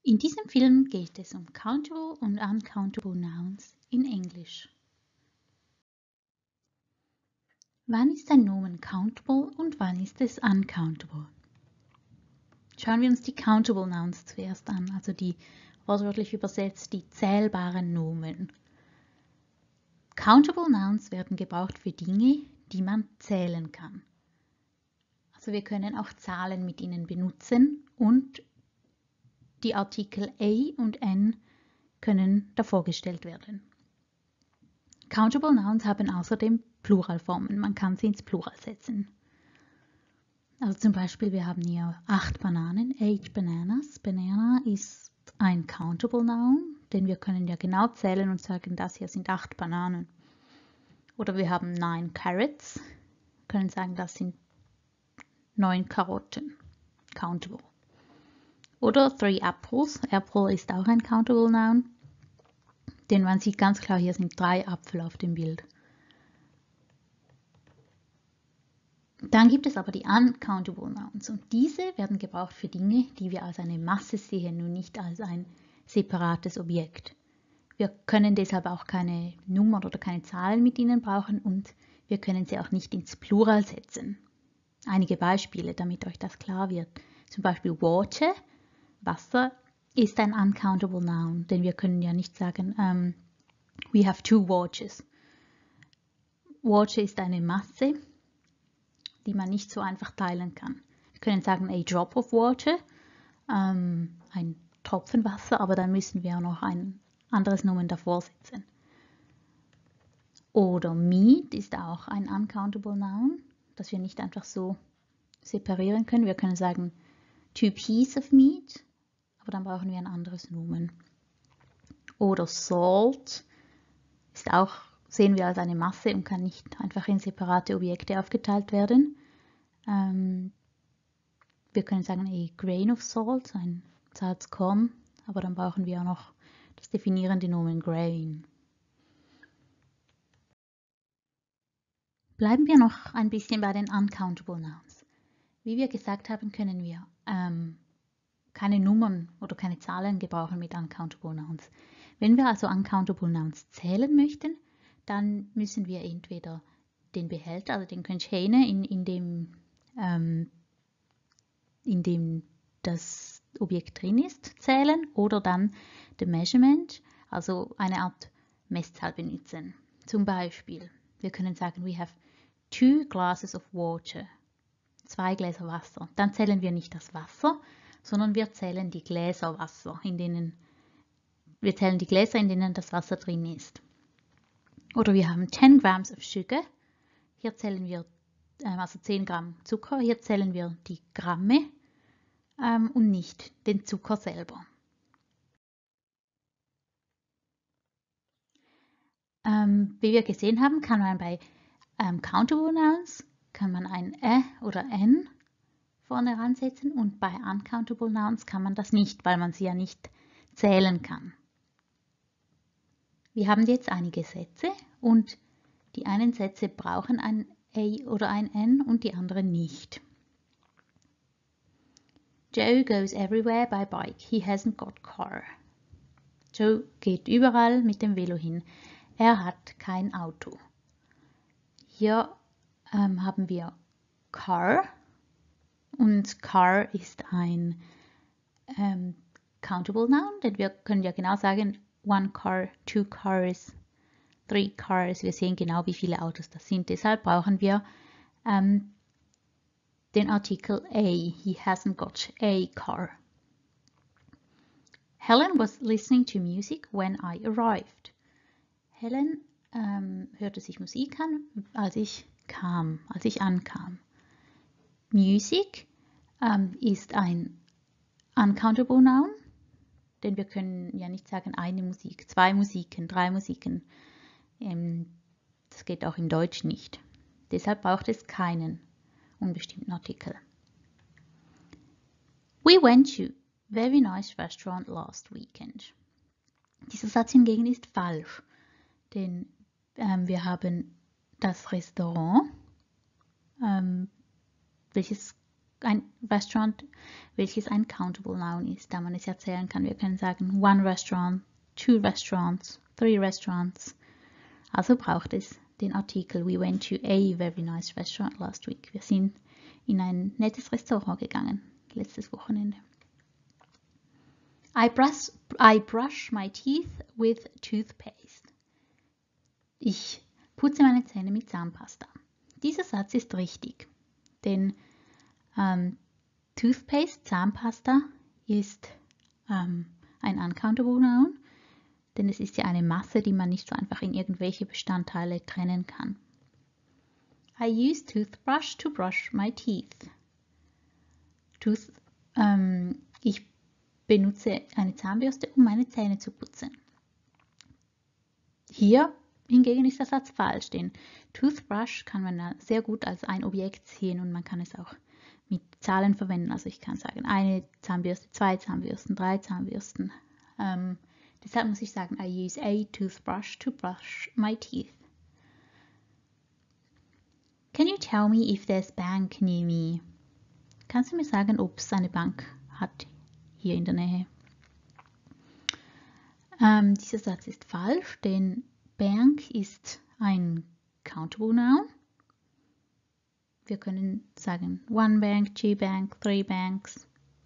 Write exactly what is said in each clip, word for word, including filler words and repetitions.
In diesem Film geht es um countable und uncountable nouns in Englisch. Wann ist ein Nomen countable und wann ist es uncountable? Schauen wir uns die countable nouns zuerst an, also die wortwörtlich übersetzt die zählbaren Nomen. Countable nouns werden gebraucht für Dinge, die man zählen kann. Also wir können auch Zahlen mit ihnen benutzen und die Artikel a und n können davor gestellt werden. Countable nouns haben außerdem Pluralformen. Man kann sie ins Plural setzen. Also zum Beispiel, wir haben hier acht Bananen, eight bananas. Banana ist ein countable noun, denn wir können ja genau zählen und sagen, das hier sind acht Bananen. Oder wir haben nine carrots, können sagen, das sind neun Karotten. Countable. Oder three apples. Apple ist auch ein countable noun, denn man sieht ganz klar, hier sind drei Apfel auf dem Bild. Dann gibt es aber die uncountable nouns und diese werden gebraucht für Dinge, die wir als eine Masse sehen und nicht als ein separates Objekt. Wir können deshalb auch keine Nummern oder keine Zahlen mit ihnen brauchen und wir können sie auch nicht ins Plural setzen. Einige Beispiele, damit euch das klar wird. Zum Beispiel Water, Wasser, ist ein uncountable noun, denn wir können ja nicht sagen, um, we have two waters. Water ist eine Masse, die man nicht so einfach teilen kann. Wir können sagen a drop of water, um, ein Tropfen Wasser, aber dann müssen wir auch noch ein anderes Nomen davor setzen. Oder meat ist auch ein uncountable noun, das wir nicht einfach so separieren können. Wir können sagen two pieces of meat, aber dann brauchen wir ein anderes Nomen. Oder salt ist auch, sehen wir als eine Masse und kann nicht einfach in separate Objekte aufgeteilt werden. Ähm, wir können sagen a grain of salt, ein Salzkorn, aber dann brauchen wir auch noch das definierende Nomen grain. Bleiben wir noch ein bisschen bei den uncountable nouns. Wie wir gesagt haben, können wir ähm, keine Nummern oder keine Zahlen gebrauchen mit uncountable nouns. Wenn wir also uncountable nouns zählen möchten, dann müssen wir entweder den Behälter, also den Container, in, in, dem, ähm, in dem das Objekt drin ist, zählen oder dann the measurement, also eine Art Messzahl benutzen. Zum Beispiel, wir können sagen, we have two glasses of water, zwei Gläser Wasser. Dann zählen wir nicht das Wasser, sondern wir zählen die Gläser Wasser, in denen wir zählen die Gläser, in denen das Wasser drin ist. Oder wir haben ten grams of sugar. Hier zählen wir ähm, also zehn Gramm Zucker. Hier zählen wir die Gramme ähm, und nicht den Zucker selber. Ähm, wie wir gesehen haben, kann man bei ähm, countable nouns kann man ein ä oder n vorne ransetzen und bei uncountable nouns kann man das nicht, weil man sie ja nicht zählen kann. Wir haben jetzt einige Sätze und die einen Sätze brauchen ein a oder ein n und die anderen nicht. Joe goes everywhere by bike. He hasn't got car. Joe geht überall mit dem Velo hin. Er hat kein Auto. Hier ähm, haben wir car und car ist ein ähm, countable noun, denn wir können ja genau sagen, one car, two cars, three cars. Wir sehen genau, wie viele Autos das sind. Deshalb brauchen wir ähm, den Artikel a. He hasn't got a car. Helen was listening to music when I arrived. Helen ähm, hörte sich Musik an, als ich kam, als ich ankam. Music ähm, ist ein uncountable noun, denn wir können ja nicht sagen eine Musik, zwei Musiken, drei Musiken. Ähm, das geht auch im Deutsch nicht. Deshalb braucht es keinen unbestimmten Artikel. We went to a very nice restaurant last weekend. Dieser Satz hingegen ist falsch, denn ähm, wir haben das Restaurant, ähm, welches ein Restaurant, welches ein Countable Noun ist, da man es erzählen kann. Wir können sagen one restaurant, two restaurants, three restaurants. Also braucht es den Artikel We went to a very nice restaurant last week. Wir sind in ein nettes Restaurant gegangen, letztes Wochenende. I brush, I brush my teeth with toothpaste. Ich putze meine Zähne mit Zahnpasta. Dieser Satz ist richtig, denn ähm, Toothpaste, Zahnpasta, ist ähm, ein uncountable Noun, denn es ist ja eine Masse, die man nicht so einfach in irgendwelche Bestandteile trennen kann. I use toothbrush to brush my teeth. Tooth, ähm, ich benutze eine Zahnbürste, um meine Zähne zu putzen. Hier hingegen ist der Satz falsch, denn Toothbrush kann man sehr gut als ein Objekt sehen und man kann es auch mit Zahlen verwenden. Also ich kann sagen, eine Zahnbürste, zwei Zahnbürsten, drei Zahnbürsten. Ähm, deshalb muss ich sagen, I use a toothbrush to brush my teeth. Can you tell me if there's bank near me? Kannst du mir sagen, ob es eine Bank hat hier in der Nähe? Ähm, dieser Satz ist falsch, denn Bank ist ein countable Noun. Wir können sagen one bank, two bank, three banks.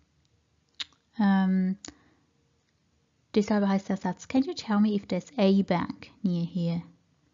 Ähm, deshalb heißt der Satz, can you tell me if there's a bank near here?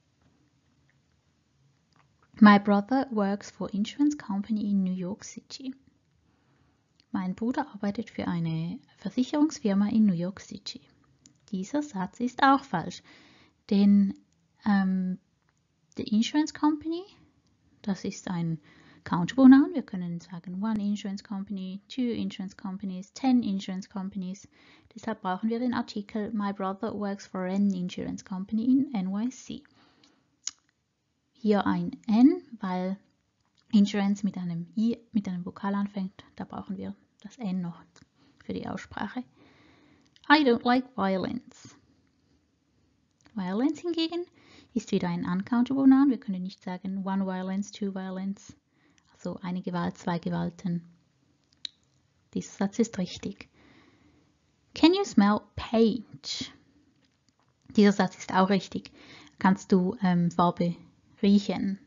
My brother works for insurance company in New York City. Mein Bruder arbeitet für eine Versicherungsfirma in New York City. Dieser Satz ist auch falsch, denn ähm, the insurance company, das ist ein countable noun. Wir können sagen one insurance company, two insurance companies, ten insurance companies. Deshalb brauchen wir den Artikel My brother works for an insurance company in N Y C. Hier ein N, weil Insurance mit einem I, mit einem Vokal anfängt. Da brauchen wir das N noch für die Aussprache. I don't like violence. Violence hingegen ist wieder ein uncountable Noun. Wir können nicht sagen one violence, two violence. Also eine Gewalt, zwei Gewalten. Dieser Satz ist richtig. Can you smell paint? Dieser Satz ist auch richtig. Kannst du ähm, Farbe riechen?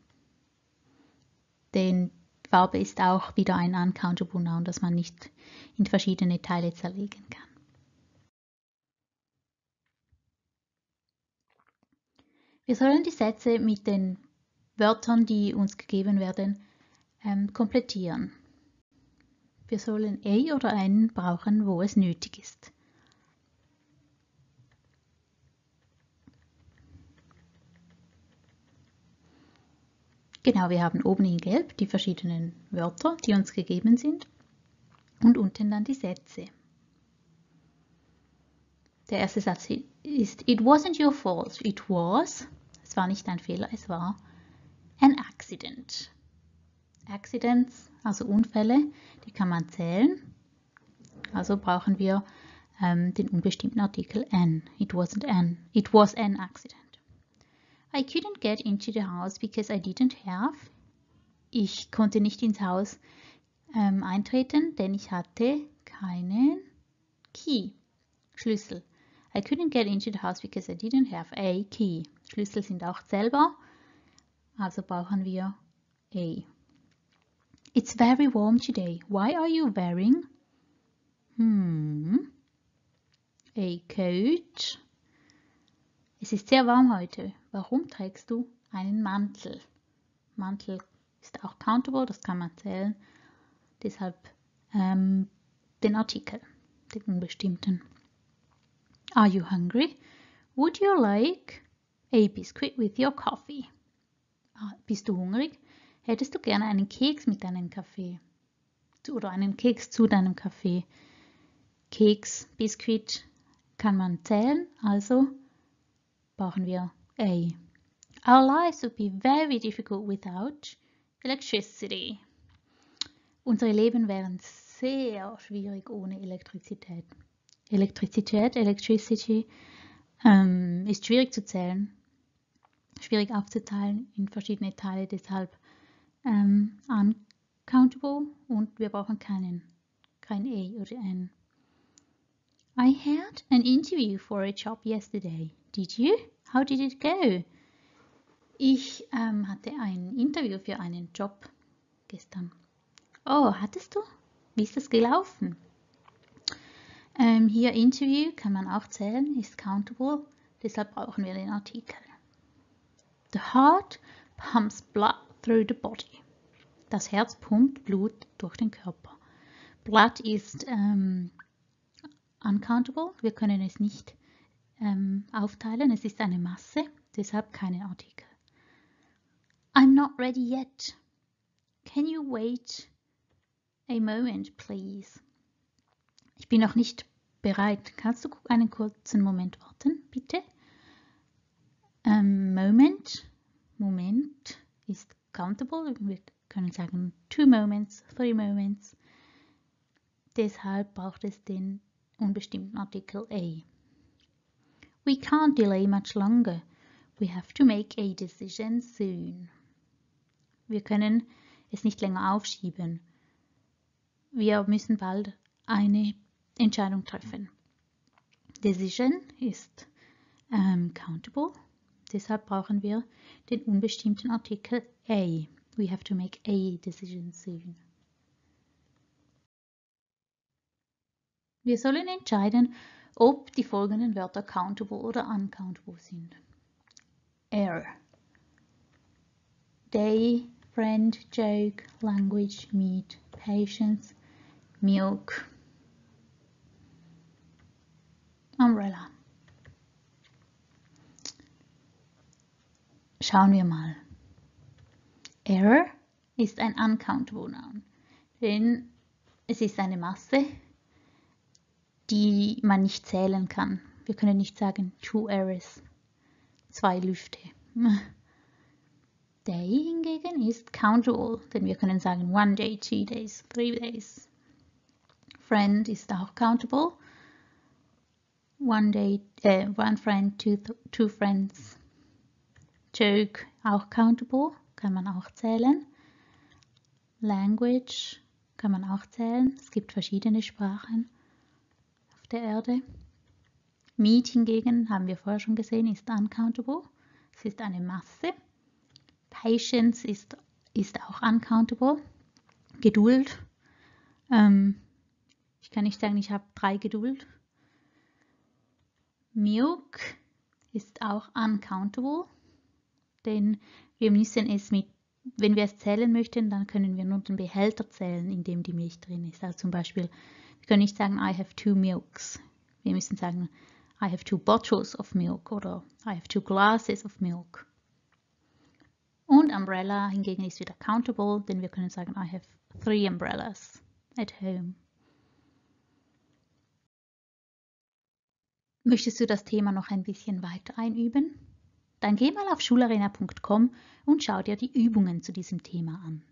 Denn Farbe ist auch wieder ein uncountable Noun, das man nicht in verschiedene Teile zerlegen kann. Wir sollen die Sätze mit den Wörtern, die uns gegeben werden, ähm, komplettieren. Wir sollen a oder n brauchen, wo es nötig ist. Genau, wir haben oben in Gelb die verschiedenen Wörter, die uns gegeben sind, und unten dann die Sätze. Der erste Satz ist It wasn't your fault. It was, es war nicht ein Fehler, es war an accident. Accidents, also Unfälle, die kann man zählen. Also brauchen wir ähm, den unbestimmten Artikel an. It wasn't an. It was an accident. I couldn't get into the house because I didn't have. Ich konnte nicht ins Haus ähm, eintreten, denn ich hatte keinen Key, Schlüssel. I couldn't get into the house because I didn't have a key. Schlüssel sind auch zählbar, also brauchen wir a. It's very warm today. Why are you wearing hmm, a coat? Es ist sehr warm heute. Warum trägst du einen Mantel? Mantel ist auch countable, das kann man zählen. Deshalb ähm, den Artikel, den unbestimmten. Are you hungry? Would you like a biscuit with your coffee? Ah, bist du hungrig? Hättest du gerne einen Keks mit deinem Kaffee? Oder einen Keks zu deinem Kaffee? Keks, Biskuit kann man zählen, also brauchen wir a. Our lives would be very difficult without electricity. Unsere Leben wären sehr schwierig ohne Elektrizität. Elektrizität, Electricity, ähm, ist schwierig zu zählen, schwierig aufzuteilen in verschiedene Teile, deshalb ähm, countable und wir brauchen keinen, kein A oder N. I had an interview for a job yesterday. Did you? How did it go? Ich ähm, hatte ein Interview für einen Job gestern. Oh, hattest du? Wie ist das gelaufen? Ähm, hier Interview kann man auch zählen, ist countable, deshalb brauchen wir den Artikel. The heart pumps blood through the body. Das Herz pumpt Blut durch den Körper. Blood ist ähm, uncountable, wir können es nicht ähm, aufteilen, es ist eine Masse, deshalb keinen Artikel. I'm not ready yet. Can you wait a moment, please? Ich bin noch nicht bereit. Kannst du einen kurzen Moment warten, bitte? Ähm, Moment, Moment ist countable. Wir können sagen two moments, three moments. Deshalb braucht es den unbestimmten Artikel a. We can't delay much longer. We have to make a decision soon. Wir können es nicht länger aufschieben. Wir müssen bald eine Entscheidung treffen. Decision ist ähm, countable. Deshalb brauchen wir den unbestimmten Artikel a. We have to make a decision soon. Wir sollen entscheiden, ob die folgenden Wörter countable oder uncountable sind. Air. Day, friend, joke, language, meet, patience, milk. Umbrella. Schauen wir mal. Error ist ein uncountable Noun, denn es ist eine Masse, die man nicht zählen kann. Wir können nicht sagen two errors, zwei Lüfte. Day hingegen ist countable, denn wir können sagen one day, two days, three days. Friend ist auch countable. One day, äh, one friend, two, two friends. Joke auch countable, kann man auch zählen. Language kann man auch zählen. Es gibt verschiedene Sprachen auf der Erde. Meet hingegen, haben wir vorher schon gesehen, ist uncountable. Es ist eine Masse. Patience ist, ist auch uncountable. Geduld. Ähm, ich kann nicht sagen, ich habe drei Geduld. Milk ist auch uncountable, denn wir müssen es mit, wenn wir es zählen möchten, dann können wir nur den Behälter zählen, in dem die Milch drin ist. Also zum Beispiel, wir können nicht sagen, I have two milks. Wir müssen sagen, I have two bottles of milk oder I have two glasses of milk. Und Umbrella hingegen ist wieder countable, denn wir können sagen, I have three umbrellas at home. Möchtest du das Thema noch ein bisschen weiter einüben? Dann geh mal auf schularena punkt com und schau dir die Übungen zu diesem Thema an.